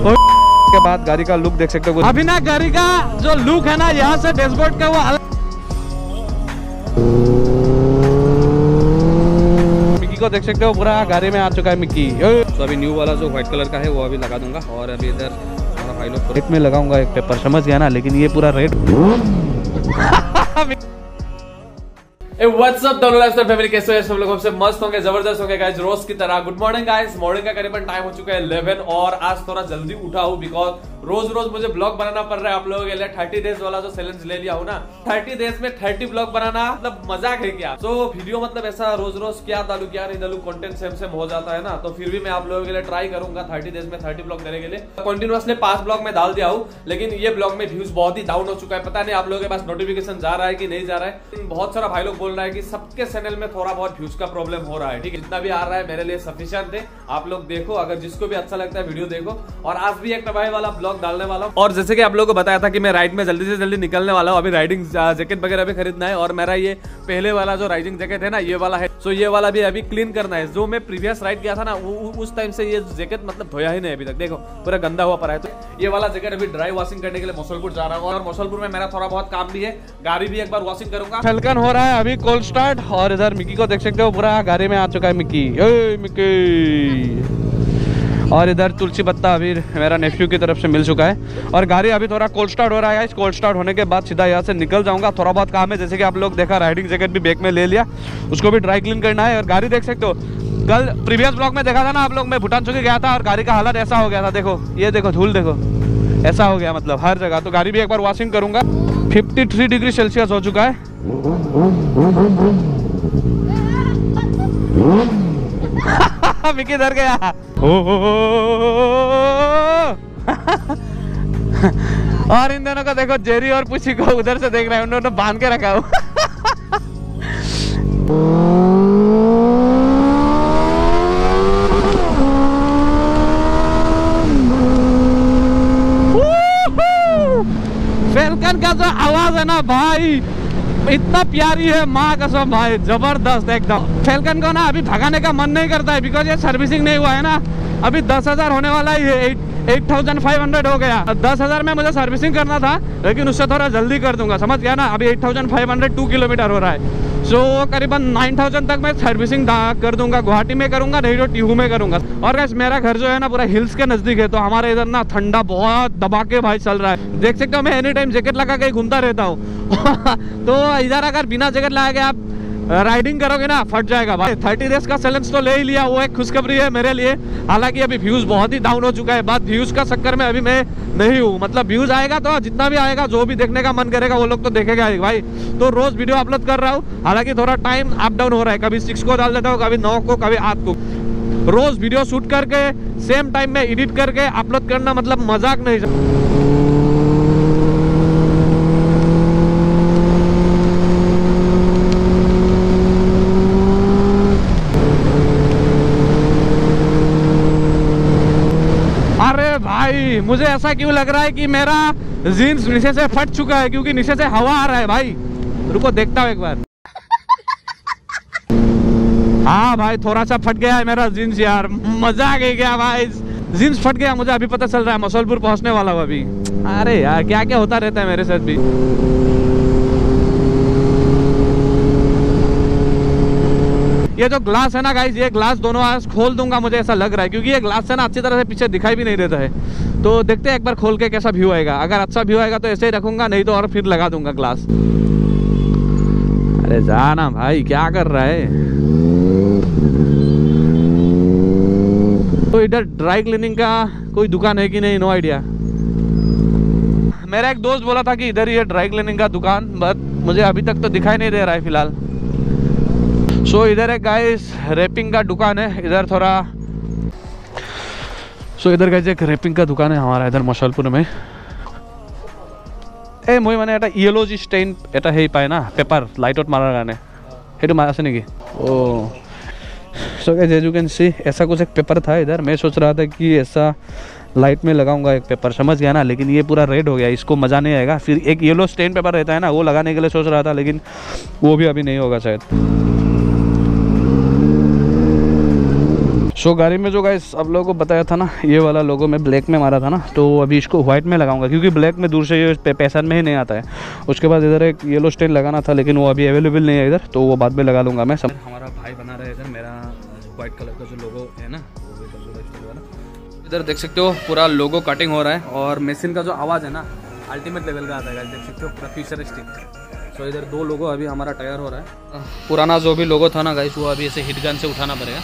के बाद गाड़ी का लुक देख सकते हो। अभी ना गाड़ी का जो लुक है ना, यहाँ से डैशबोर्ड का वो मिक्की को देख सकते हो, पूरा गाड़ी में आ चुका है मिक्की। तो अभी न्यू वाला जो व्हाइट कलर का है वो अभी लगा दूंगा, और अभी इधर हमारा भाई लोग रेड में लगाऊंगा एक पेपर, समझ गया ना, लेकिन ये पूरा रेड। व्हाट्स अप दोनों लाइफस्टाइल फैमिली, कैसे हैं सब लोग? हमसे मस्त होंगे, जबरदस्त होंगे गाइस, रोज की तरह। Good morning guys. मॉर्निंग का करीबन टाइम हो चुका है 11, और आज थोड़ा जल्दी उठा हूँ बिकॉज रोज मुझे ब्लॉग बनाना पड़ रहा है आप लोगों के लिए। 30 डेज वाला जो चैलेंज ले लिया हूँ ना, 30 डेज में 30 ब्लॉग बनाना मतलब मजाक है क्या? तो वीडियो मतलब ऐसा रोज क्या डालू क्या नहीं डालू, कंटेंट सेम हो जाता है ना, तो फिर भी मैं आप लोगों के लिए ट्राई करूंगा 30 डेज में 30 ब्लॉग देने के लिए। कंटिन्यूअसली 5 ब्लॉग में डाल दिया हूँ, लेकिन ये ब्लॉग में व्यूज बहुत ही डाउन हो चुका है। पता नहीं आप लोगों के पास नोटिफिकेशन जा रहा है कि नहीं जा रहा है। बहुत सारा भाई लोग बोल रहा है कि सबके चैनल में थोड़ा बहुत व्यूज का प्रॉब्लम हो रहा है। ठीक है, जितना भी आ रहा है मेरे लिए सफिशिएंट है। आप लोग देखो, अगर जिसको भी अच्छा लगता है वीडियो देखो। और आज भी एक तबाही वाला ब्लॉग डालने वाला हूँ। और जैसे कि आप लोगों को बताया था कि मैं राइड में जल्दी से जल्दी निकलने वाला हूँ। अभी राइडिंग जैकेट वगैरह भी खरीदना है, और मेरा ये पहले वाला जो राइडिंग जैकेट है ना, ये वाला है। सो ये वाला भी अभी क्लीन करना है। जो मैं प्रीवियस राइड किया था ना, उस टाइम से ये जैकेट मतलब धोया ही नहीं अभी तक। देखो पूरा गंदा हुआ पड़ा है। तो ये वाला जैकेट अभी ड्राई वॉशिंग करने के लिए मसलपुर जा रहा हूँ, और मसलपुर में मेरा थोड़ा बहुत काम भी है। गाड़ी भी एक बार वॉशिंग करूंगा। फैल्कन हो रहा है अभी कोल्ड स्टार्ट, और इधर मिक्की को देख सकते हो, पूरा गाड़ी में आ चुका है मिक्की। मिक्की। और इधर तुलसी पत्ता अभी मेरा नेफ्यू की तरफ से मिल चुका है, और गाड़ी अभी थोड़ा कोल्ड स्टार्ट हो रहा है। इस कोल्ड स्टार्ट होने के बाद सीधा यहाँ से निकल जाऊंगा। थोड़ा बहुत काम है, जैसे कि आप लोग देखा, राइडिंग जैकेट भी बैग में ले लिया, उसको भी ड्राई क्लीन करना है। और गाड़ी देख सकते हो, कल प्रीवियस ब्लॉग में देखा था ना आप लोग, मैं भूटान चौकी गया था और गाड़ी का हालत ऐसा हो गया था। देखो ये देखो, धूल देखो, ऐसा हो गया मतलब हर जगह। तो गाड़ी भी एक बार वॉशिंग करूंगा। 53 डिग्री सेल्सियस हो चुका है। मिक्की इधर गया। और इन दोनों को देखो, जेरी और पुची को उधर से देख रहे हैं, उन दोनों बांध के रखा हूं। फैल्कन का जो आवाज है ना भाई, इतना प्यारी है, माँ कसम भाई, जबरदस्त एकदम। फैल्कन को ना अभी भगाने का मन नहीं करता है, बिकॉज ये सर्विसिंग नहीं हुआ है ना। अभी 10,000 होने वाला ही है, 8,500 हो गया। 10,000 में मुझे सर्विसिंग करना था, लेकिन उससे थोड़ा जल्दी कर दूंगा, समझ गया ना। अभी 8,500 2 किलोमीटर हो रहा है। सो करीबन 9,000 तक मैं सर्विसिंग कर दूंगा। गुवाहाटी में करूंगा, नहीं तो टीहू में करूंगा। और गाइस मेरा घर जो है ना, पूरा हिल्स के नजदीक है, तो हमारे इधर ना ठंडा बहुत दबा के भाई चल रहा है। देख सकते हो, मैं एनी टाइम जैकेट लगा के घूमता रहता हूँ। तो इधर अगर बिना जैकेट लगा के आप राइडिंग करोगे ना, फट जाएगा भाई। 30 डेज का चैलेंज तो ले ही लिया, वो एक खुशखबरी है मेरे लिए। हालांकि अभी व्यूज बहुत ही डाउन हो चुका है। बात व्यूज का चक्कर में अभी मैं नहीं हूँ, मतलब व्यूज आएगा तो जितना भी आएगा, जो भी देखने का मन करेगा वो लोग तो देखेगा ही भाई। तो रोज वीडियो अपलोड कर रहा हूँ। हालांकि थोड़ा टाइम अप डाउन हो रहा है, कभी 6 को डाल देता हूँ, कभी 9 को, कभी 8 को। रोज वीडियो शूट करके सेम टाइम में एडिट करके अपलोड करना मतलब मजाक नहीं। भाई मुझे ऐसा क्यों लग रहा है कि मेरा जीन्स नीचे से फट चुका है, क्योंकि नीचे से हवा आ रहा है भाई। रुको देखता हूँ एक बार। हाँ भाई, थोड़ा सा फट गया है मेरा जीन्स यार, मजा आ गया भाई, जीन्स फट गया। मुझे अभी पता चल रहा है, मसलपुर पहुंचने वाला हूँ अभी। अरे यार क्या क्या होता रहता है मेरे साथ भी। ये जो ग्लास है ना गाइस, ये ग्लास दोनों आज खोल दूंगा, मुझे ऐसा लग रहा है, क्योंकि ये ग्लास से ना अच्छी तरह से पीछे दिखाई भी नहीं देता है। तो देखते हैं एक बार खोल के कैसा व्यू आएगा। अगर अच्छा व्यू आएगा तो ऐसे ही रखूंगा, नहीं तो और फिर लगा दूंगा ग्लास। अरे जाना भाई, क्या कर रहा है? तो इधर ड्राई क्लीनिंग का कोई दुकान है कि नहीं, नो आइडिया। मेरा एक दोस्त बोला था कि इधर ही है ड्राई क्लीनिंग का दुकान, बट मुझे अभी तक तो दिखाई नहीं दे रहा है फिलहाल। सो इधर है गाइस रैपिंग का दुकान है, इधर थोड़ा। सो इधर गाइस एक रैपिंग का दुकान है हमारा इधर मशलपुर में। ए मैं माने এটা ইয়েলো স্টেইন এটা হেই পায় না পেপার লাইটত মারার কাৰণে সেইটো আছে নেকি? Oh so guys as you can see ऐसा कुछ एक पेपर था इधर। मैं सोच रहा था कि ऐसा लाइट में लगाऊंगा एक पेपर, समझ गया ना, लेकिन ये पूरा रेड हो गया, इसको मज़ा नहीं आएगा। फिर एक येलो स्टेन पेपर रहता है ना, वो लगाने के लिए सोच रहा था, लेकिन वो भी अभी नहीं होगा शायद। सो गाड़ी में जो गाइस आप लोगों को बताया था ना, ये वाला लोगो मैं ब्लैक में मारा था ना, तो अभी इसको व्हाइट में लगाऊंगा क्योंकि ब्लैक में दूर से ये पैसन में ही नहीं आता है। उसके बाद इधर एक येलो स्टेन लगाना था लेकिन वो अभी अवेलेबल नहीं है इधर, तो वो बाद में लगा लूँगा मैं। सब हमारा भाई बना रहा है इधर, मेरा व्हाइट कलर का जो लोगो है ना, इधर देख सकते हो पूरा लोगो कटिंग हो रहा है और मशीन का जो आवाज़ है ना अल्टीमेट लेवल का आता है, देख सकते हो पूरा फ्यूचरिस्टिक। तो इधर 2 लोगो अभी हमारा तैयार हो रहा है। पुराना जो भी लोगो था ना गाइस, वो अभी ऐसे हिट गन से उठाना पड़ेगा।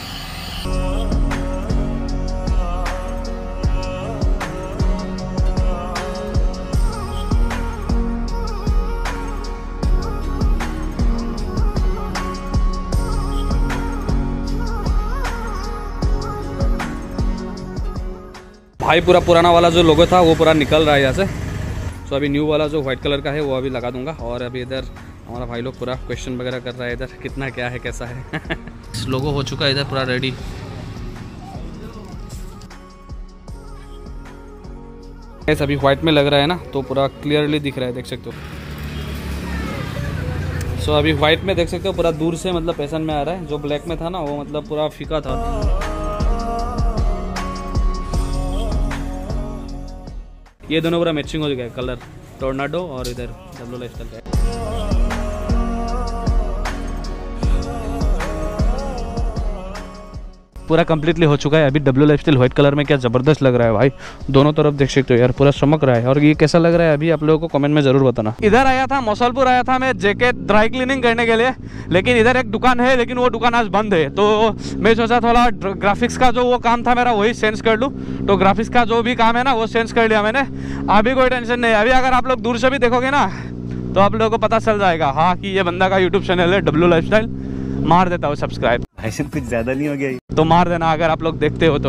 भाई पूरा पुराना वाला जो लोगो था वो पूरा निकल रहा है यहाँ से। सो अभी न्यू वाला जो व्हाइट कलर का है वो अभी लगा दूंगा। और अभी इधर हमारा भाई लोग पूरा क्वेश्चन वगैरह कर रहा है इधर, कितना क्या है कैसा है। लोगो हो चुका है इधर पूरा रेडी। ऐसा अभी व्हाइट में लग रहा है ना, तो पूरा क्लियरली दिख रहा है, देख सकते हो। सो अभी व्हाइट में देख सकते हो पूरा दूर से मतलब पैसन में आ रहा है। जो ब्लैक में था ना वो मतलब पूरा फीका था। ये दोनों पूरा मैचिंग हो गया कलर, टोर्नाडो और इधर डब्ल्यू लाइफस्टाइल का। पूरा कंप्लीटली हो चुका है। अभी डब्ल्यू लाइफस्टाइल व्हाइट कलर में क्या ज़बरदस्त लग रहा है भाई, दोनों तरफ देख सकते हो यार, पूरा चमक रहा है। और ये कैसा लग रहा है अभी आप लोगों को कमेंट में ज़रूर बताना। इधर आया था, मौसलपुर आया था मैं जैकेट ड्राई क्लीनिंग करने के लिए, लेकिन इधर एक दुकान है लेकिन वो दुकान आज बंद है। तो मैं सोचा थोड़ा ग्राफिक्स का जो वो काम था मेरा वही चेंज कर लूँ। तो ग्राफिक्स का जो भी काम है ना वो चेंज कर लिया मैंने। अभी कोई टेंशन नहीं है। अभी अगर आप लोग दूर से भी देखोगे ना तो आप लोगों को पता चल जाएगा हाँ कि ये बंदा का यूट्यूब चैनल है डब्ल्यू लाइफस्टाइल। मार देता हूँ सब्सक्राइब। ऐसे कुछ ज़्यादा नहीं हो गया तो मार देना अगर आप लोग देखते हो तो।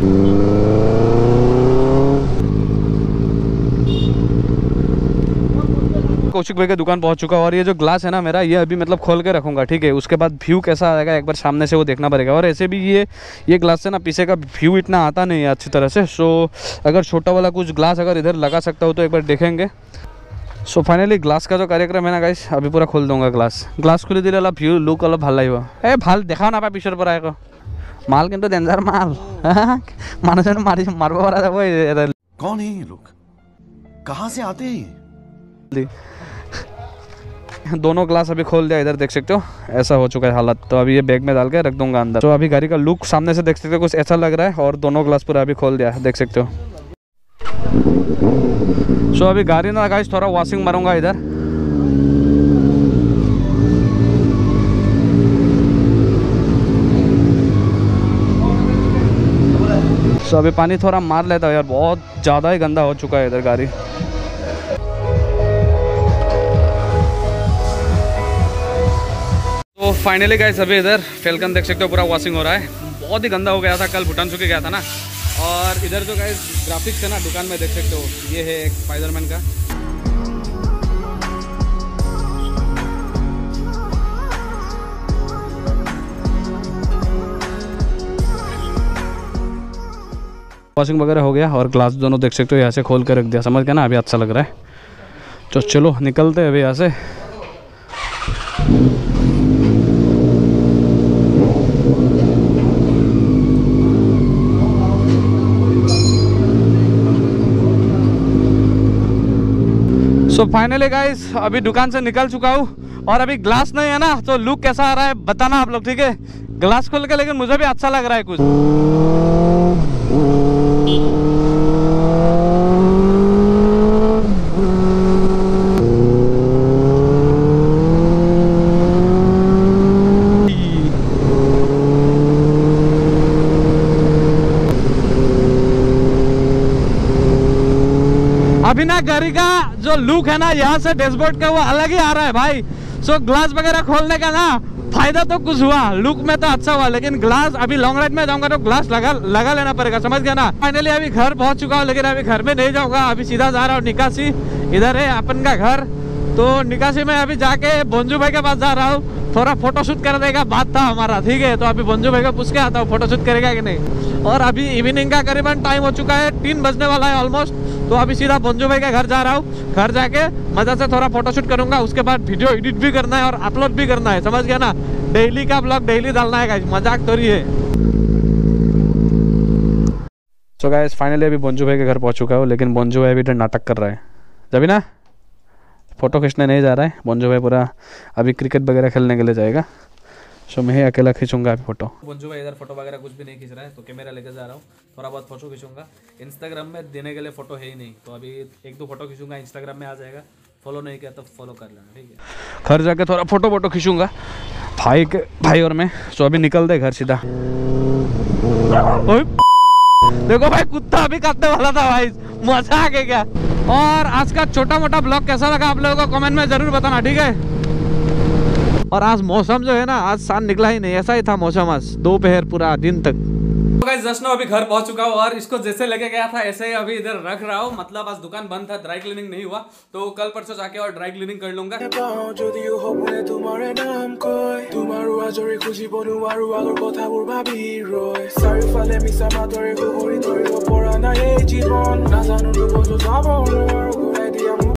कौशिक भाई की दुकान पहुंच चुका है और ये जो ग्लास है ना मेरा, ये अभी मतलब खोल के रखूंगा, ठीक है। उसके बाद व्यू कैसा आएगा एक बार सामने से वो देखना पड़ेगा। और ऐसे भी ये ग्लास से ना पीछे का व्यू इतना आता नहीं है अच्छी तरह से। सो अगर छोटा वाला कुछ ग्लास अगर इधर लगा सकता हो तो एक बार देखेंगे। सो फाइनली ग्लास का जो कार्यक्रम है ना गाइस, अभी पूरा खोल दूंगा ग्लास खुली दिले अलग व्यू लुक अलग ভাল লাগিব। এই ভাল দেখাও নাপায় পিছৰ পৰা আকৌ মাল কিন্তু ডেঞ্জাৰ মাল। মানুহজন মাৰিব পৰা যাব। कौन है ये लोग, कहाँ से आते हैं? दोनों ग्लास अभी खोल दिया, इधर देख सकते हो ऐसा हो चुका है हालत। तो अभी ये बैग में डाल के रख दूंगा अंदर। तो अभी गाड़ी का लुक सामने से देख सकते हो कुछ ऐसा लग रहा है। और दोनों ग्लास पूरा अभी खोल दिया, देख सकते हो। सो अभी गाड़ी ना गाइस थोड़ा वॉशिंग मारूंगा इधर। सो अभी पानी थोड़ा मार लेता है यार, बहुत ज़्यादा ही गंदा हो चुका है इधर गाड़ी। तो फाइनली गाइस अभी इधर फैल्कन देख सकते हो पूरा वॉशिंग हो रहा है। बहुत ही गंदा हो गया था, कल भूटान चुके गया था ना। और इधर जो गाइस ग्राफिक्स है ना दुकान में देख सकते हो, ये है एक स्पाइडरमैन का। वॉशिंग वगैरह हो गया और ग्लास दोनों देख सकते हो यहाँ से खोल कर रख दिया, समझ गया ना। अभी अच्छा लग रहा है। तो चलो निकलते हैं अभी यहाँ से। सो फाइनली गाइस अभी दुकान से निकल चुका हूँ और अभी ग्लास नहीं है ना, तो लुक कैसा आ रहा है बताना आप लोग, ठीक है। ग्लास खोल के लेकिन मुझे भी अच्छा लग रहा है कुछ। अभी ना गाड़ी का जो लुक है ना यहाँ से डैशबोर्ड का वो अलग ही आ रहा है भाई। सो ग्लास वगैरह खोलने का ना फायदा तो कुछ हुआ, लुक में तो अच्छा हुआ, लेकिन ग्लास अभी लॉन्ग राइड में जाऊंगा तो ग्लास लगा लेना पड़ेगा, समझ गया ना। फाइनली अभी घर पहुंच चुका हूँ, लेकिन अभी घर में नहीं जाऊंगा, अभी सीधा जा रहा हूँ निकासी। इधर है अपन का घर। तो निकासी में अभी जाके बंजू भाई के पास जा रहा हूँ, थोड़ा फोटोशूट कर देगा, बात था हमारा, ठीक है। तो अभी बंजू भाई को पूछ के आता हूँ फोटोशूट करेगा कि नहीं। और अभी इवनिंग का करीबन टाइम हो चुका है, 3 बजने वाला है ऑलमोस्ट। तो अभी सीधा बंजू भाई के घर जा रहा हूँ। घर जाके मजा से थोड़ा फोटोशूट करूंगा, उसके बाद वीडियो एडिट भी करना है और अपलोड भी करना है, समझ गया ना। डेली का ब्लॉग डेली डालना है गाइस, मजाक थोड़ी है। सो गाइस फाइनली अभी बोंजू भाई के घर पहुंच चुका हूँ, लेकिन बोंजू भाई अभी इधर नाटक कर रहा है। जब ना फ़ोटो खींचने नहीं जा रहा है बोंजू भाई, पूरा अभी क्रिकेट वगैरह खेलने के लिए जाएगा। सो मैं ही अकेला खींचूंगा अभी फ़ोटो। बोंजू भाई इधर फोटो वगैरह कुछ भी नहीं खींच रहा है, तो कैमरा लेकर जा रहा हूँ, थोड़ा बहुत फोटो खींचूंगा। इंस्टाग्राम में देने के लिए फ़ोटो है ही नहीं, तो अभी 1-2 फोटो खींचूंगा, इंस्टाग्राम में आ जाएगा। फॉलो नहीं किया तो फॉलो कर लेना, ठीक है। घर जाके थोड़ा फोटो खींचूंगा भाई और मैं। सो अभी निकल दे घर सीधा। देखो भाई कुत्ता अभी काटने वाला था भाई, मजा आ गया क्या। और आज का छोटा मोटा ब्लॉग कैसा लगा आप लोगों को कमेंट में जरूर बताना, ठीक है। और आज मौसम जो है ना, आज सान निकला ही नहीं, ऐसा ही था मौसम आज दोपहर पूरा दिन तक। गाइस जस्ट नाउ अभी घर पहुंच चुका हूँ और इसको जैसे लेके गया था ऐसे ही अभी इधर रख रहा हूँ। मतलब आज दुकान बंद था, ड्राई क्लीनिंग नहीं हुआ, तो कल परसों जाके और ड्राई क्लीनिंग कर लूंगा।